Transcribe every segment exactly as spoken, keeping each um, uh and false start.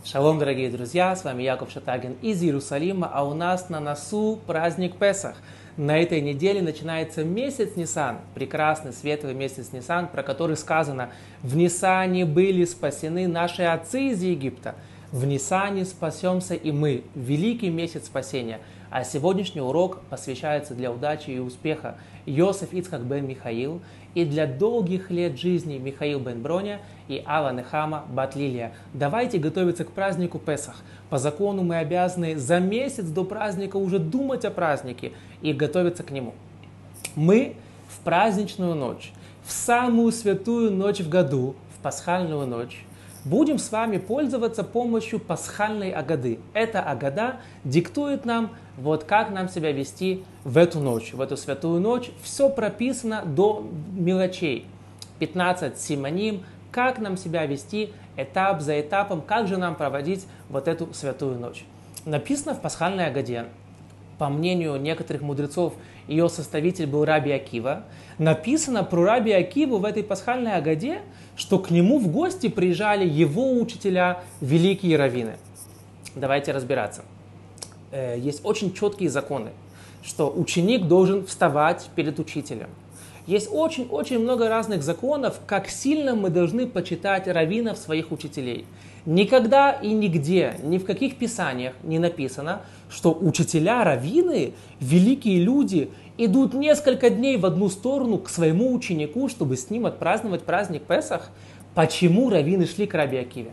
Шалом, дорогие друзья, с вами Яков Шатагин из Иерусалима, а у нас на носу праздник Песах. На этой неделе начинается месяц Нисан, прекрасный светлый месяц Нисан, про который сказано: «В Нисане были спасены наши отцы из Египта, в Нисане спасемся и мы», великий месяц спасения. А сегодняшний урок посвящается для удачи и успеха Йосеф Ицхак бен Михаил и для долгих лет жизни Михаил бен Броня и Ава Нехама бат Лилия. Давайте готовиться к празднику Песах. По закону мы обязаны за месяц до праздника уже думать о празднике и готовиться к нему. Мы в праздничную ночь, в самую святую ночь в году, в пасхальную ночь, будем с вами пользоваться помощью пасхальной агады. Эта агада диктует нам, вот как нам себя вести в эту ночь, в эту святую ночь. Все прописано до мелочей. пятнадцать симоним, как нам себя вести этап за этапом, как же нам проводить вот эту святую ночь. Написано в пасхальной агаде. По мнению некоторых мудрецов, ее составитель был Раби Акива. Написано про Раби Акиву в этой пасхальной агаде, что к нему в гости приезжали его учителя, великие раввины. Давайте разбираться. Есть очень четкие законы, что ученик должен вставать перед учителем. Есть очень-очень много разных законов, как сильно мы должны почитать раввинов, своих учителей. Никогда и нигде, ни в каких писаниях не написано, что учителя, раввины, великие люди, идут несколько дней в одну сторону к своему ученику, чтобы с ним отпраздновать праздник Песах. Почему раввины шли к Раби Акиве?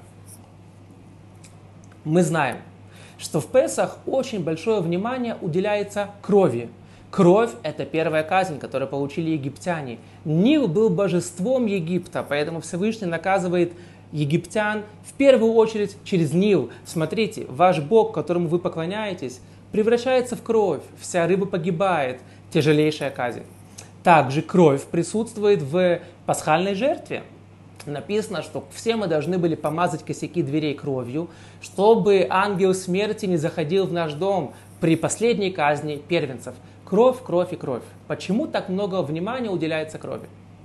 Мы знаем, что в Песах очень большое внимание уделяется крови. Кровь – это первая казнь, которую получили египтяне. Нил был божеством Египта, поэтому Всевышний наказывает египтян в первую очередь через Нил. Смотрите, ваш Бог, которому вы поклоняетесь, превращается в кровь, вся рыба погибает, тяжелейшая казнь. Также кровь присутствует в пасхальной жертве. Написано, что все мы должны были помазать косяки дверей кровью, чтобы ангел смерти не заходил в наш дом при последней казни первенцев. Кровь, кровь и кровь. Почему так много внимания уделяется крови?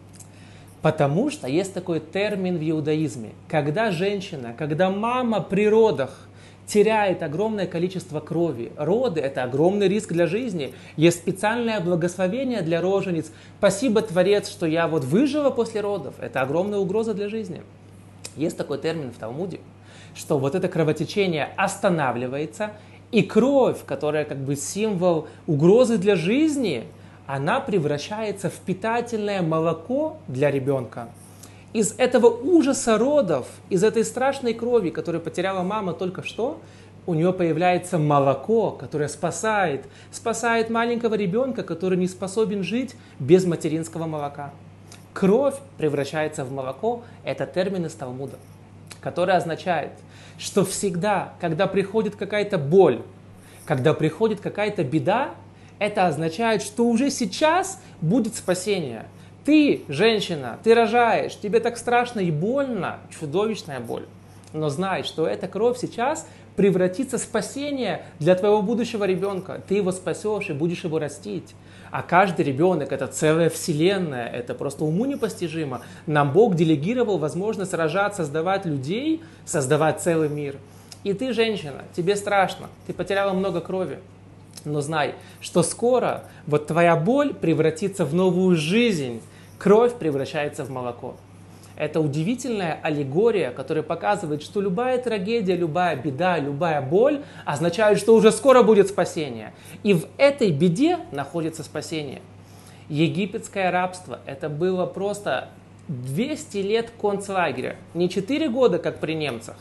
Потому что есть такой термин в иудаизме. Когда женщина, когда мама при родах теряет огромное количество крови. Роды – это огромный риск для жизни. Есть специальное благословение для рожениц. Спасибо, Творец, что я вот выжила после родов. Это огромная угроза для жизни. Есть такой термин в Талмуде, что вот это кровотечение останавливается, и кровь, которая как бы символ угрозы для жизни, она превращается в питательное молоко для ребенка. Из этого ужаса родов, из этой страшной крови, которую потеряла мама только что, у нее появляется молоко, которое спасает, спасает маленького ребенка, который не способен жить без материнского молока. Кровь превращается в молоко – это термин из Талмуда, который означает, что всегда, когда приходит какая-то боль, когда приходит какая-то беда, это означает, что уже сейчас будет спасение. Ты, женщина, ты рожаешь, тебе так страшно и больно, чудовищная боль. Но знай, что эта кровь сейчас превратится в спасение для твоего будущего ребенка. Ты его спасешь и будешь его растить. А каждый ребенок – это целая вселенная, это просто уму непостижимо. Нам Бог делегировал возможность рожать, создавать людей, создавать целый мир. И ты, женщина, тебе страшно, ты потеряла много крови. Но знай, что скоро вот твоя боль превратится в новую жизнь. Кровь превращается в молоко. Это удивительная аллегория, которая показывает, что любая трагедия, любая беда, любая боль означает, что уже скоро будет спасение. И в этой беде находится спасение. Египетское рабство – это было просто двести лет концлагеря. Не четыре года, как при немцах,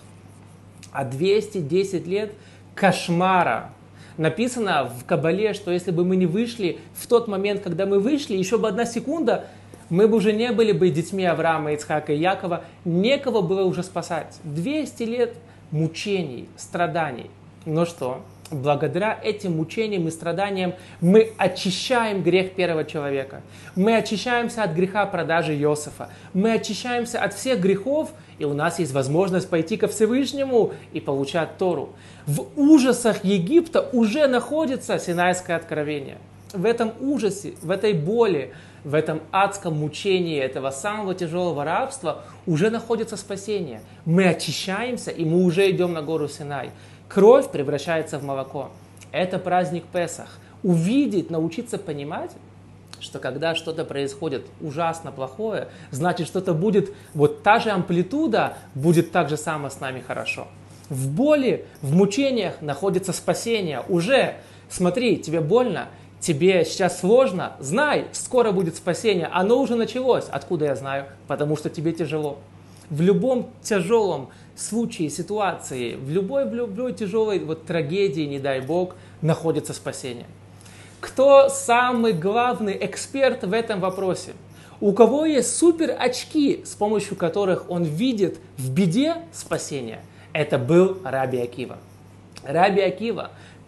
а двести десять лет кошмара. Написано в Кабале, что если бы мы не вышли в тот момент, когда мы вышли, еще бы одна секунда, мы бы уже не были бы детьми Авраама, Ицхака и Якова, некого было уже спасать. двести лет мучений, страданий. Но что? Благодаря этим мучениям и страданиям мы очищаем грех первого человека. Мы очищаемся от греха продажи Иосифа. Мы очищаемся от всех грехов, и у нас есть возможность пойти ко Всевышнему и получать Тору. В ужасах Египта уже находится Синайское откровение. в этом ужасе, в этой боли, в этом адском мучении этого самого тяжелого рабства уже находится спасение. Мы очищаемся, и мы уже идем на гору Синай. Кровь превращается в молоко. Это праздник Песах. Увидеть, научиться понимать, что когда что-то происходит ужасно плохое, значит, что-то будет, вот та же амплитуда будет так же само с нами хорошо. В боли, в мучениях находится спасение. Уже, смотри, тебе больно, тебе сейчас сложно, знай, скоро будет спасение. Оно уже началось. Откуда я знаю? Потому что тебе тяжело. В любом тяжелом случае, ситуации, в любой, в любой тяжелой вот, трагедии, не дай Бог, находится спасение. Кто самый главный эксперт в этом вопросе? У кого есть супер очки, с помощью которых он видит в беде спасение? Это был Раби Акива. Раби Акива,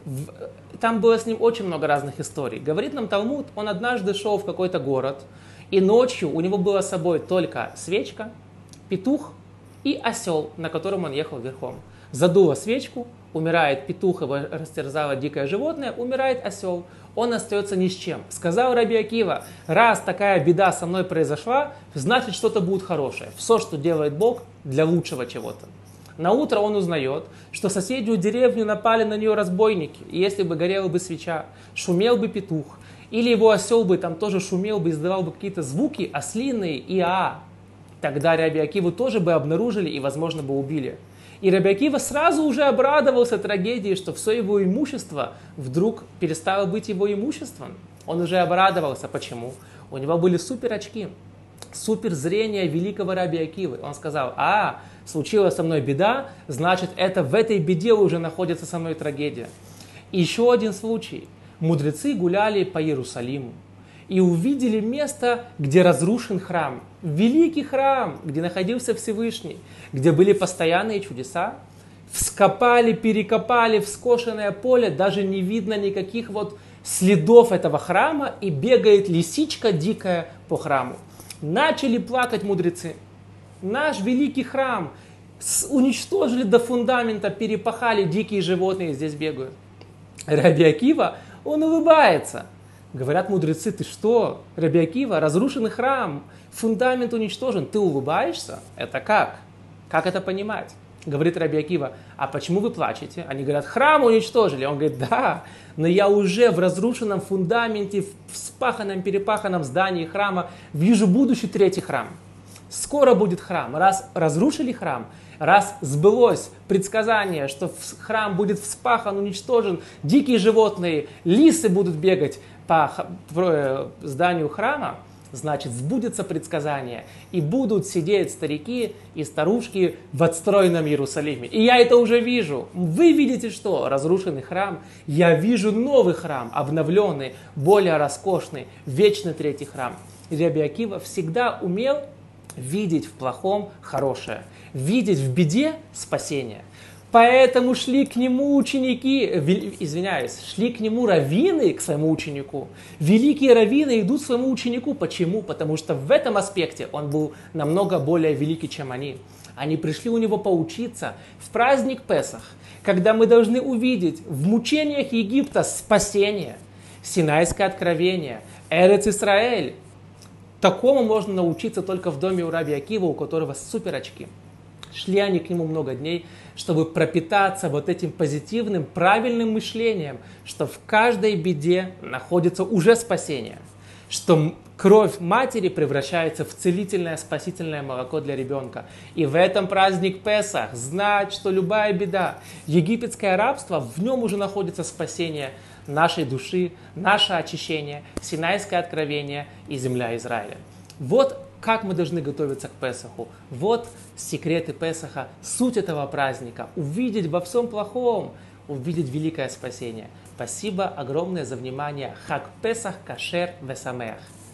там было с ним очень много разных историй. Говорит нам Талмуд, он однажды шел в какой-то город, и ночью у него была с собой только свечка, петух и осел, на котором он ехал верхом. Задуло свечку, умирает петух, его растерзало дикое животное, умирает осел. Он остается ни с чем. Сказал Раби Акива, раз такая беда со мной произошла, значит что-то будет хорошее. Все, что делает Бог, для лучшего чего-то. На утро он узнает, что соседнюю деревню напали на нее разбойники. И если бы горела бы свеча, шумел бы петух, или его осел бы там тоже шумел бы, издавал бы какие-то звуки ослиные и а, тогда Раби Акиву тоже бы обнаружили и, возможно, бы убили. И Раби Акива сразу уже обрадовался трагедии, что все его имущество вдруг перестало быть его имуществом. Он уже обрадовался. Почему? У него были супер очки, супер зрение великого Раби Акивы. Он сказал, а, случилась со мной беда, значит, это в этой беде уже находится со мной трагедия. И еще один случай. Мудрецы гуляли по Иерусалиму и увидели место, где разрушен храм. Великий храм, где находился Всевышний, где были постоянные чудеса. Вскопали, перекопали в скошенное поле, даже не видно никаких вот следов этого храма, и бегает лисичка дикая по храму. Начали плакать мудрецы. Наш великий храм уничтожили до фундамента, перепахали, дикие животные здесь бегают. Раби Акива, он улыбается. Говорят мудрецы, ты что, Раби Акива, разрушенный храм, фундамент уничтожен, ты улыбаешься? Это как? Как это понимать? Говорит Раби Акива, а почему вы плачете? Они говорят, храм уничтожили. Он говорит, да, но я уже в разрушенном фундаменте, в вспаханном, перепаханном здании храма вижу будущий третий храм. Скоро будет храм. Раз разрушили храм, раз сбылось предсказание, что храм будет вспахан, уничтожен, дикие животные, лисы будут бегать по зданию храма, значит, сбудется предсказание, и будут сидеть старики и старушки в отстроенном Иерусалиме. И я это уже вижу. Вы видите что? Разрушенный храм. Я вижу новый храм, обновленный, более роскошный, вечный третий храм. И Раби Акива всегда умел видеть в плохом хорошее, видеть в беде спасение. Поэтому шли к нему ученики, извиняюсь, шли к нему раввины, к своему ученику. Великие раввины идут к своему ученику. Почему? Потому что в этом аспекте он был намного более великий, чем они. Они пришли у него поучиться в праздник Песах, когда мы должны увидеть в мучениях Египта спасение, Синайское откровение, Эрец Исраэль. Такому можно научиться только в доме у Раби Акива, у которого супер очки. Шли они к нему много дней, чтобы пропитаться вот этим позитивным, правильным мышлением, что в каждой беде находится уже спасение, что кровь матери превращается в целительное, спасительное молоко для ребенка. И в этом праздник Песах знать, что любая беда, египетское рабство, в нем уже находится спасение нашей души, наше очищение, Синайское откровение и земля Израиля. Вот как мы должны готовиться к Песаху. Вот секреты Песаха, суть этого праздника. Увидеть во всем плохом, увидеть великое спасение. Спасибо огромное за внимание. Хаг Песах кашер весамеах.